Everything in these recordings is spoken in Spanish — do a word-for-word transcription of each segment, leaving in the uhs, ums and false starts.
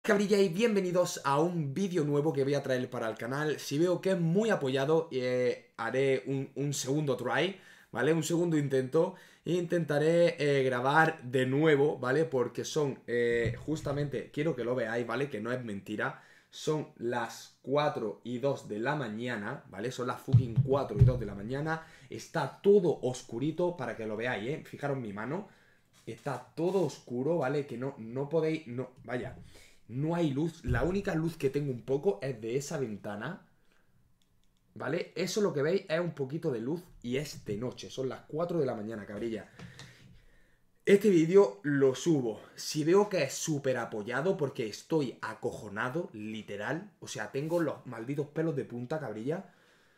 cabrilla y bienvenidos a un vídeo nuevo que voy a traer para el canal. Si veo que es muy apoyado, eh, haré un, un segundo try, ¿vale? Un segundo intento e intentaré eh, grabar de nuevo, ¿vale? Porque son eh, justamente, quiero que lo veáis, ¿vale? Que no es mentira. Son las cuatro y dos de la mañana, ¿vale? Son las fucking cuatro y dos de la mañana. Está todo oscurito para que lo veáis, ¿eh? Fijaros mi mano. Está todo oscuro, ¿vale? Que no, no podéis... no Vaya, no hay luz. La única luz que tengo un poco es de esa ventana, ¿vale? Eso lo que veis es un poquito de luz y es de noche. Son las cuatro de la mañana, cabrilla. Este vídeo lo subo. Si veo que es súper apoyado, porque estoy acojonado, literal. O sea, tengo los malditos pelos de punta, cabrilla.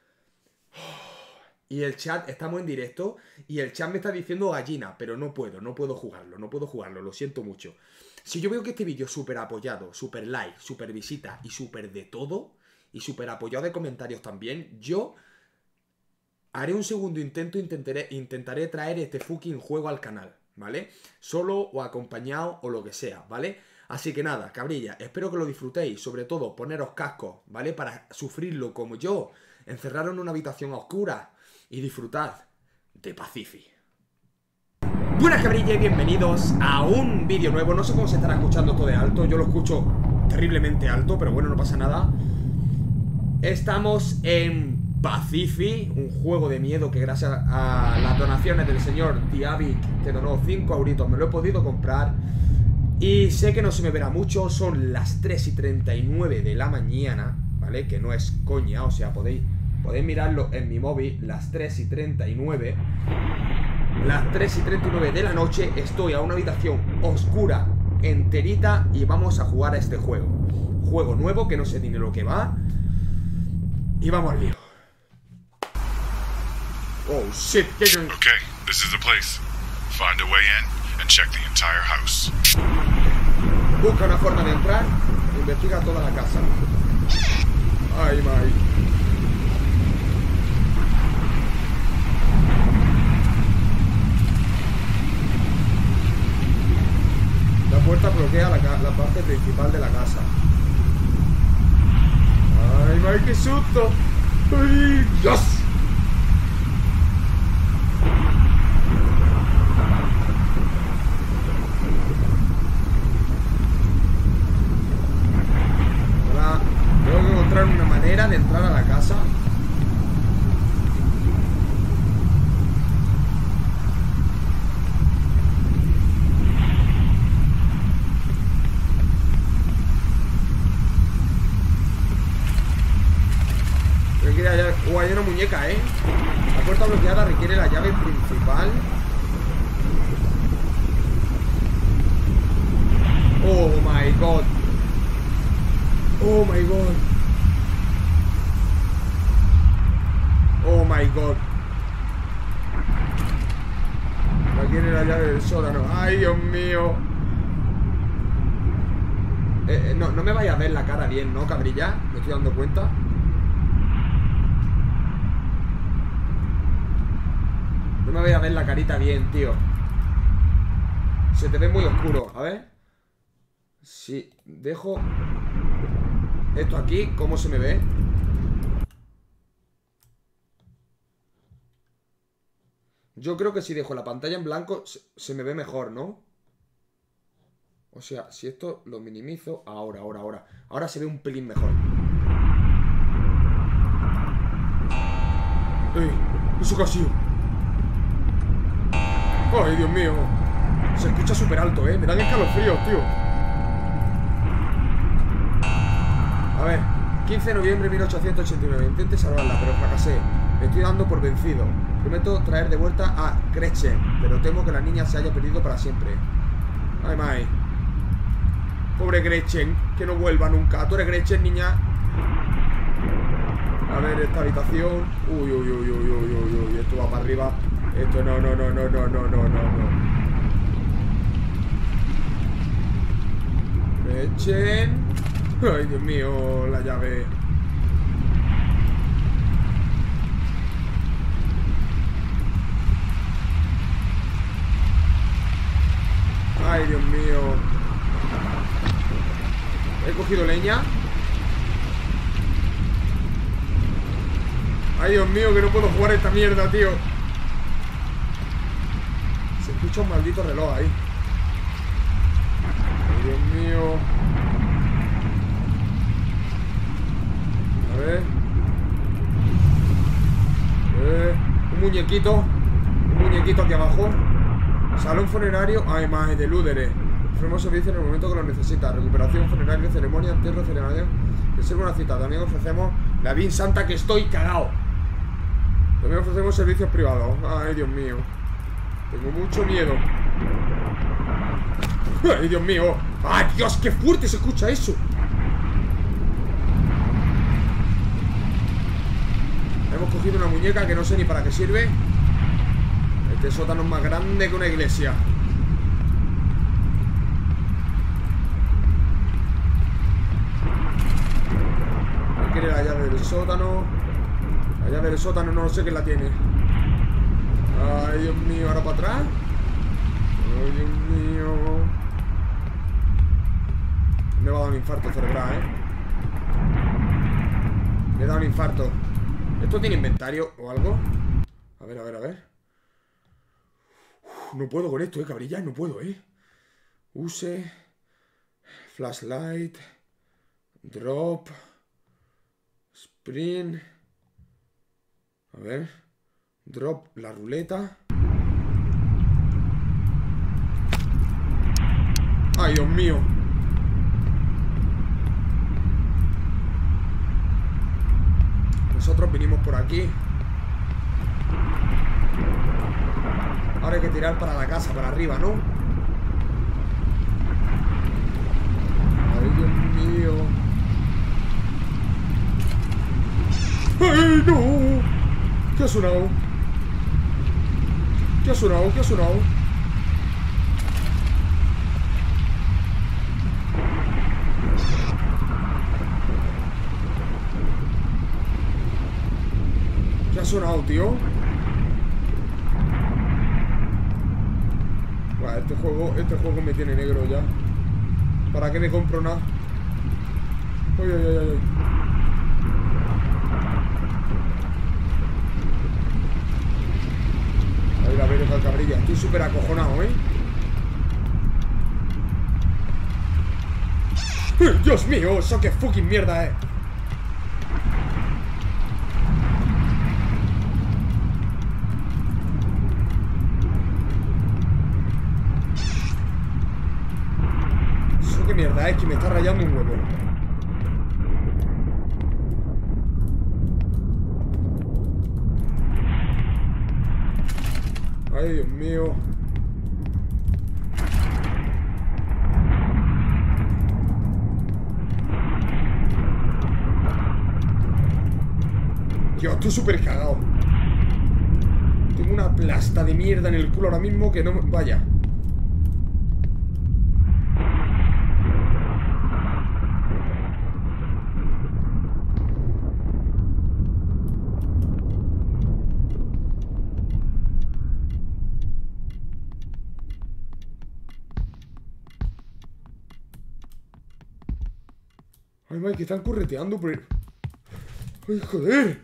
Y el chat, estamos en directo, y el chat me está diciendo gallina, pero no puedo, no puedo jugarlo, no puedo jugarlo, lo siento mucho. Si yo veo que este vídeo es súper apoyado, súper like, súper visita y súper de todo, y súper apoyado de comentarios también, yo haré un segundo intento, intentaré, intentaré traer este fucking juego al canal, ¿vale? Solo o acompañado o lo que sea, ¿vale? Así que nada, cabrilla, espero que lo disfrutéis, sobre todo poneros cascos, ¿vale? Para sufrirlo como yo, encerraros en una habitación oscura y disfrutad de Pacifi. Buenas, cabrilla, y bienvenidos a un vídeo nuevo. No sé cómo se estará escuchando todo de alto. Yo lo escucho terriblemente alto, pero bueno, no pasa nada. Estamos en Pacifi, un juego de miedo que gracias a las donaciones del señor Diavic, que donó cinco euritos, me lo he podido comprar. Y sé que no se me verá mucho. Son las tres y treinta y nueve de la mañana, ¿vale? Que no es coña, o sea, podéis... Podéis mirarlo en mi móvil, las tres y treinta y nueve. Las tres y treinta y nueve de la noche. Estoy a una habitación oscura, enterita, y vamos a jugar a este juego. Juego nuevo, que no sé ni de lo que va. Y vamos al lío. Oh, shit. Okay, this is the place. Find a way in and check the entire house. Busca una forma de entrar. Investiga toda la casa. Ay, my. La puerta bloquea la, la parte principal de la casa. ¡Ay, my, qué susto! ¡Ay, Dios! Ahora tengo que encontrar una manera de entrar a la casa. Oh, hay una muñeca, ¿eh? La puerta bloqueada requiere la llave principal. Oh my god. Oh my god. Oh my god. Requiere la llave del sótano. Ay, Dios mío. Eh, eh, no, no me vaya a ver la cara bien, ¿no, cabrilla? Me estoy dando cuenta. No me voy a ver la carita bien, tío. Se te ve muy oscuro. A ver. Si dejo esto aquí, ¿cómo se me ve? Yo creo que si dejo la pantalla en blanco se, se me ve mejor, ¿no? O sea, si esto lo minimizo. Ahora, ahora, ahora. Ahora se ve un pelín mejor. ¡Ey! ¡Eso qué ha sido! ¡Ay, Dios mío! Se escucha súper alto, ¿eh? Me dan escalofríos, tío. A ver, quince de noviembre de mil ochocientos ochenta y nueve. Intenté salvarla, pero fracasé. Me estoy dando por vencido. Prometo traer de vuelta a Gretchen, pero temo que la niña se haya perdido para siempre. Ay, my. Pobre Gretchen, que no vuelva nunca. ¿Tú eres Gretchen, niña? A ver, esta habitación. Uy, uy, uy, uy, uy, uy, uy. Esto va para arriba. Esto no, no, no, no, no, no, no, no, no. Gretchen. Ay, Dios mío, la llave. Ay, Dios mío. He cogido leña. Ay, Dios mío, que no puedo jugar esta mierda, tío. Se escucha un maldito reloj ahí. Ay, Dios mío. A ver. Eh, un muñequito. Un muñequito aquí abajo. Salón funerario. Ay, más de Ludere. Ofrecemos servicio en el momento que lo necesita. Recuperación, funerario, ceremonia, entierro, ceremonia. Reserva una cita. También ofrecemos la Vin Santa, que estoy cagado. También ofrecemos servicios privados. Ay, Dios mío. Tengo mucho miedo. Ay, Dios mío. Ay, Dios, qué fuerte se escucha eso. Hemos cogido una muñeca que no sé ni para qué sirve. Este sótano es más grande que una iglesia. No quiere la llave del sótano. La llave del sótano no sé quién la tiene. Ay, Dios mío, ahora para atrás. Ay, Dios mío. Me va a dar un infarto cerebral, eh. Me he dado un infarto. ¿Esto tiene inventario o algo? A ver, a ver, a ver. Uf, no puedo con esto, eh, cabrillas, no puedo, eh. Use. Flashlight. Drop. Sprint. A ver. Drop la ruleta. Ay, Dios mío. Nosotros vinimos por aquí. Ahora hay que tirar para la casa, para arriba, ¿no? Ay, Dios mío. ¡Ay, no! ¿Qué ha sonado? ¿Qué ha sonado? ¿Qué ha sonado? ¿Qué ha sonado, tío? Buah, este juego, este juego me tiene negro ya. ¿Para qué me compro nada? Ay, ay, ay, ay. A ver, a ver, otra cabrilla. Estoy súper acojonado, ¿eh? ¡Dios mío! ¡Eso qué fucking mierda, eh! Eso qué mierda, es que me está rayando un huevo. Ay, Dios mío. Yo estoy súper cagado. Tengo una plasta de mierda en el culo ahora mismo que no... Vaya. Ay, madre, que están correteando por el... ¡Ay, joder!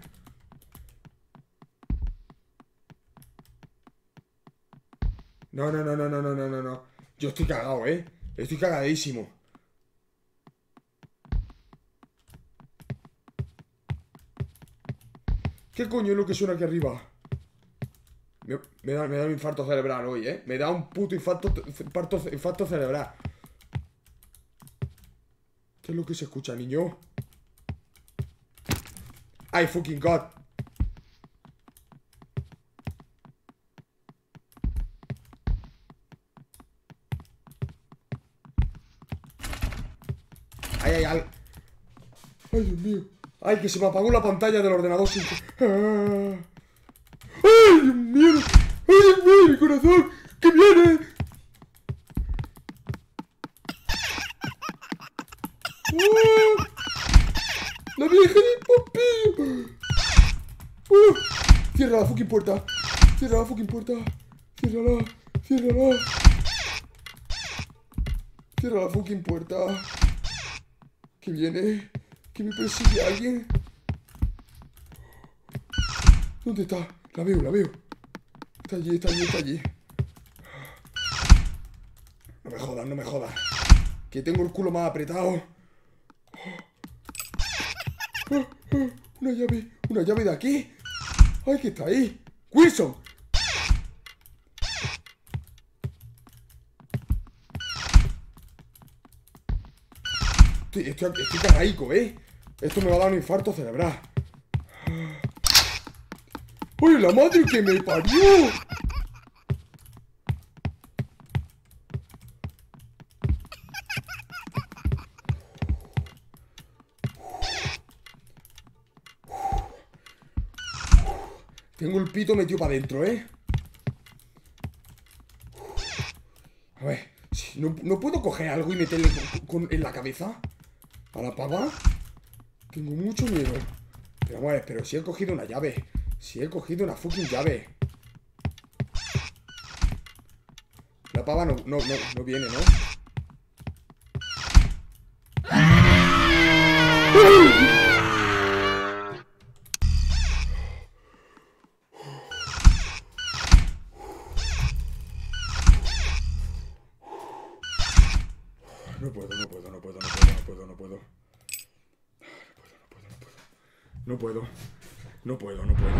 No, no, no, no, no, no, no, no, no. Yo estoy cagado, ¿eh? Estoy cagadísimo. ¿Qué coño es lo que suena aquí arriba? Me, me, da, me da un infarto cerebral hoy, ¿eh? Me da un puto infarto, infarto, infarto cerebral. ¿Qué es lo que se escucha, niño? ¡Ay, fucking God! ¡Ay, ay, ay! ¡Ay, Dios mío! ¡Ay, que se me apagó la pantalla del ordenador sin... ¡Ah! ¡Ay, Dios mío! ¡Ay, Dios mío, mi corazón! ¡Que viene! ¡Oh! ¡La vieja del Pompillo! ¡Oh! ¡Cierra la fucking puerta! ¡Cierra la fucking puerta! ¡Ciérrala! ¡Ciérrala! ¡Cierra la fucking puerta! ¿Que viene? ¿Que me persigue alguien? ¿Dónde está? La veo, la veo. Está allí, está allí, está allí. No me jodas, no me jodas. Que tengo el culo más apretado. Una llave, una llave de aquí. Ay, que está ahí. ¡Wilson! Estoy, estoy, estoy caraico, ¿eh? Esto me va a dar un infarto cerebral. ¡Oye, la madre que me parió! Tengo el pito metido para adentro, ¿eh? A ver, ¿no, no puedo coger algo y meterle con, con, en la cabeza? ¿A la pava? Tengo mucho miedo. Pero vamos a ver, pero si he cogido una llave. Si he cogido una fucking llave. La pava no, no, no, no viene, ¿no? No puedo, no puedo, no puedo, no puedo, no puedo, no puedo. No puedo, no puedo, no puedo.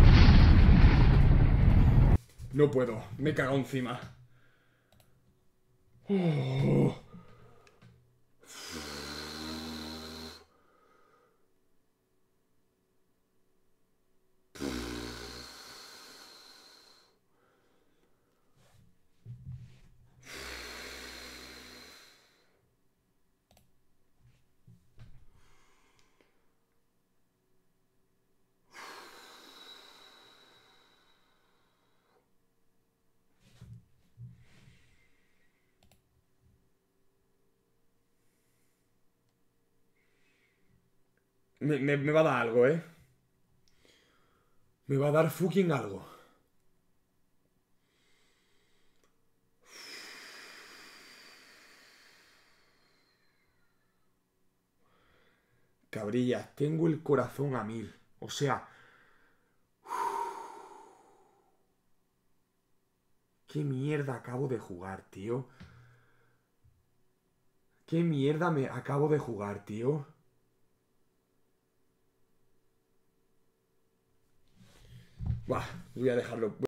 No puedo, me he cagado encima. Oh. Me, me, me va a dar algo, ¿eh? Me va a dar fucking algo. Cabrillas, tengo el corazón a mil. O sea... ¿Qué mierda acabo de jugar, tío? ¿Qué mierda me acabo de jugar, tío? Bah, voy a dejarlo.